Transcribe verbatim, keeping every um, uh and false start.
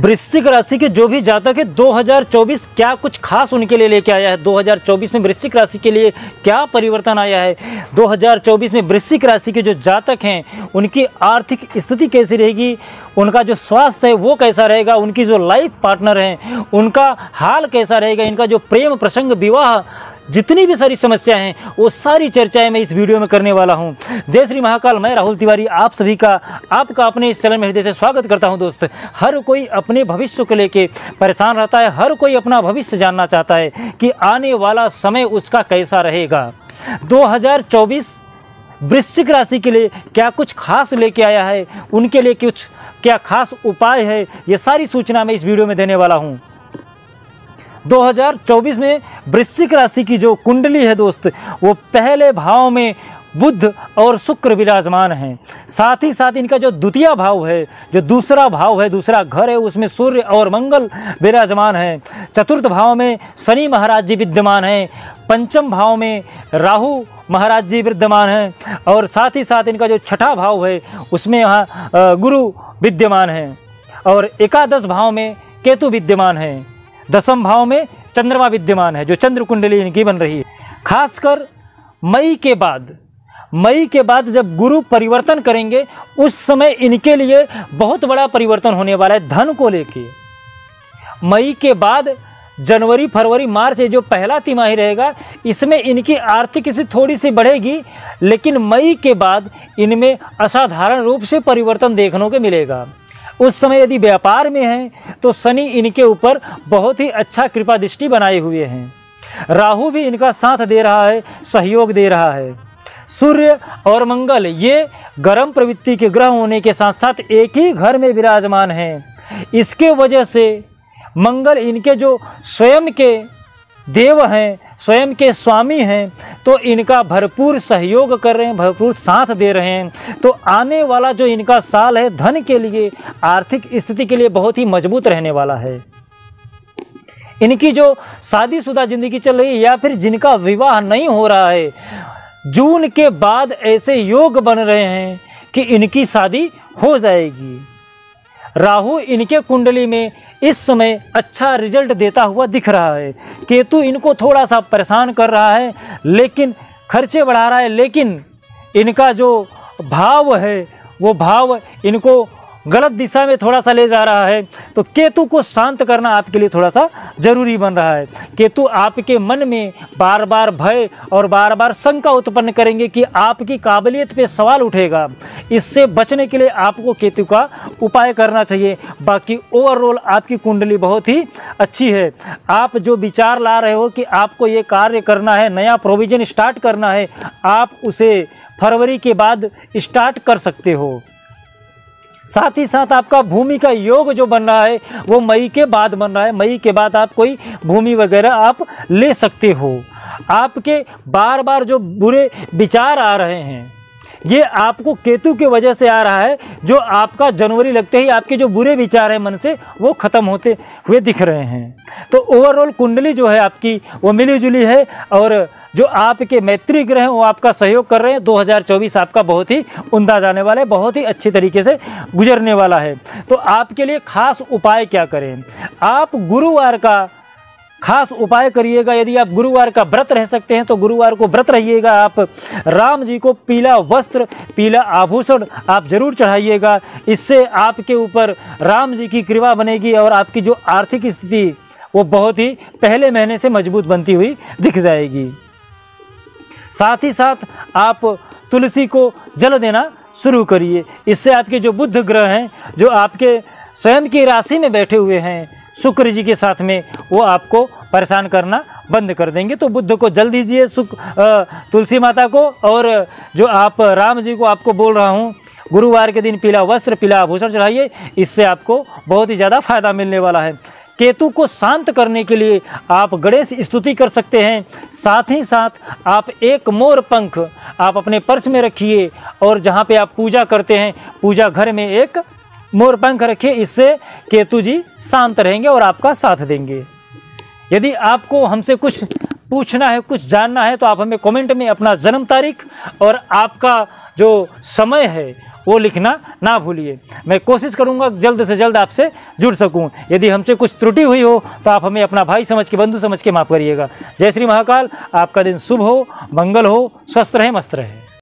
वृश्चिक राशि के जो भी जातक है दो हज़ार चौबीस क्या कुछ खास उनके लिए लेके आया है। दो हज़ार चौबीस में वृश्चिक राशि के लिए क्या परिवर्तन आया है। दो हज़ार चौबीस में वृश्चिक राशि के जो जातक हैं उनकी आर्थिक स्थिति कैसी रहेगी, उनका जो स्वास्थ्य है वो कैसा रहेगा, उनकी जो लाइफ पार्टनर हैं उनका हाल कैसा रहेगा, इनका जो प्रेम प्रसंग विवाह जितनी भी सारी समस्या हैं वो सारी चर्चाएं मैं इस वीडियो में करने वाला हूं। जय श्री महाकाल, मैं राहुल तिवारी आप सभी का आपका अपने इस चैनल में हृदय से स्वागत करता हूं। दोस्त, हर कोई अपने भविष्य को लेके परेशान रहता है, हर कोई अपना भविष्य जानना चाहता है कि आने वाला समय उसका कैसा रहेगा। दो हज़ार चौबीस वृश्चिक राशि के लिए क्या कुछ खास लेके आया है, उनके लिए कुछ क्या खास उपाय है, ये सारी सूचना मैं इस वीडियो में देने वाला हूँ। दो हज़ार चौबीस में वृश्चिक राशि की जो कुंडली है दोस्त, वो पहले भाव में बुध और शुक्र विराजमान हैं। साथ ही साथ इनका जो द्वितीय भाव है, जो दूसरा भाव है, दूसरा घर है, उसमें सूर्य और मंगल विराजमान हैं। चतुर्थ भाव में शनि महाराज जी विद्यमान हैं। पंचम भाव में राहु महाराज जी विद्यमान हैं और साथ ही साथ इनका जो छठा भाव है उसमें यहाँ गुरु विद्यमान हैं और एकादश भाव में केतु विद्यमान है। दसम भाव में चंद्रमा विद्यमान है, जो चंद्र कुंडली इनकी बन रही है। खासकर मई के बाद मई के बाद जब गुरु परिवर्तन करेंगे उस समय इनके लिए बहुत बड़ा परिवर्तन होने वाला है धन को लेके। मई के बाद जनवरी फरवरी मार्च ये जो पहला तिमाही रहेगा इसमें इनकी आर्थिक स्थिति थोड़ी सी बढ़ेगी, लेकिन मई के बाद इनमें असाधारण रूप से परिवर्तन देखने को मिलेगा। उस समय यदि व्यापार में हैं तो शनि इनके ऊपर बहुत ही अच्छा कृपा दृष्टि बनाए हुए हैं। राहु भी इनका साथ दे रहा है, सहयोग दे रहा है। सूर्य और मंगल ये गर्म प्रवृत्ति के ग्रह होने के साथ साथ एक ही घर में विराजमान हैं। इसके वजह से मंगल इनके जो स्वयं के देव हैं, स्वयं के स्वामी हैं, तो इनका भरपूर सहयोग कर रहे हैं, भरपूर साथ दे रहे हैं। तो आने वाला जो इनका साल है धन के लिए, आर्थिक स्थिति के लिए बहुत ही मजबूत रहने वाला है। इनकी जो शादीशुदा जिंदगी चल रही है या फिर जिनका विवाह नहीं हो रहा है, जून के बाद ऐसे योग बन रहे हैं कि इनकी शादी हो जाएगी। राहु इनके कुंडली में इस समय अच्छा रिजल्ट देता हुआ दिख रहा है। केतु इनको थोड़ा सा परेशान कर रहा है, लेकिन खर्चे बढ़ा रहा है, लेकिन इनका जो भाव है वो भाव इनको गलत दिशा में थोड़ा सा ले जा रहा है। तो केतु को शांत करना आपके लिए थोड़ा सा जरूरी बन रहा है। केतु आपके मन में बार बार भय और बार बार शंका उत्पन्न करेंगे कि आपकी काबिलियत पे सवाल उठेगा। इससे बचने के लिए आपको केतु का उपाय करना चाहिए। बाकी ओवरऑल आपकी कुंडली बहुत ही अच्छी है। आप जो विचार ला रहे हो कि आपको ये कार्य करना है, नया प्रोविजन स्टार्ट करना है, आप उसे फरवरी के बाद स्टार्ट कर सकते हो। साथ ही साथ आपका भूमि का योग जो बन रहा है वो मई के बाद बन रहा है। मई के बाद आप कोई भूमि वगैरह आप ले सकते हो। आपके बार बार जो बुरे विचार आ रहे हैं ये आपको केतु की वजह से आ रहा है, जो आपका जनवरी लगते ही आपके जो बुरे विचार हैं मन से वो ख़त्म होते हुए दिख रहे हैं। तो ओवरऑल कुंडली जो है आपकी वो मिली जुली है और जो आपके मैत्री ग्रह हैं वो आपका सहयोग कर रहे हैं। दो हज़ार चौबीस आपका बहुत ही उम्दा जाने वाला है, बहुत ही अच्छे तरीके से गुजरने वाला है। तो आपके लिए खास उपाय क्या करें? आप गुरुवार का खास उपाय करिएगा। यदि आप गुरुवार का व्रत रह सकते हैं तो गुरुवार को व्रत रहिएगा। आप राम जी को पीला वस्त्र, पीला आभूषण आप जरूर चढ़ाइएगा। इससे आपके ऊपर राम जी की कृपा बनेगी और आपकी जो आर्थिक स्थिति वो बहुत ही पहले महीने से मजबूत बनती हुई दिख जाएगी। साथ ही साथ आप तुलसी को जल देना शुरू करिए। इससे आपके जो बुध ग्रह हैं, जो आपके स्वयं की राशि में बैठे हुए हैं शुक्र जी के साथ में, वो आपको परेशान करना बंद कर देंगे। तो बुध को जल दीजिए, शुक्र तुलसी माता को, और जो आप राम जी को आपको बोल रहा हूँ गुरुवार के दिन पीला वस्त्र, पीला आभूषण चढ़ाइए। इससे आपको बहुत ही ज़्यादा फायदा मिलने वाला है। केतु को शांत करने के लिए आप गणेश स्तुति कर सकते हैं। साथ ही साथ आप एक मोर पंख आप अपने पर्स में रखिए और जहाँ पे आप पूजा करते हैं पूजा घर में एक मोर पंख रखिए। इससे केतु जी शांत रहेंगे और आपका साथ देंगे। यदि आपको हमसे कुछ पूछना है, कुछ जानना है, तो आप हमें कमेंट में अपना जन्म तारीख और आपका जो समय है वो लिखना ना भूलिए। मैं कोशिश करूँगा जल्द से जल्द आपसे जुड़ सकूँ। यदि हमसे कुछ त्रुटि हुई हो तो आप हमें अपना भाई समझ के, बंधु समझ के माफ़ करिएगा। जय श्री महाकाल। आपका दिन शुभ हो, मंगल हो, स्वस्थ रहे, मस्त रहे।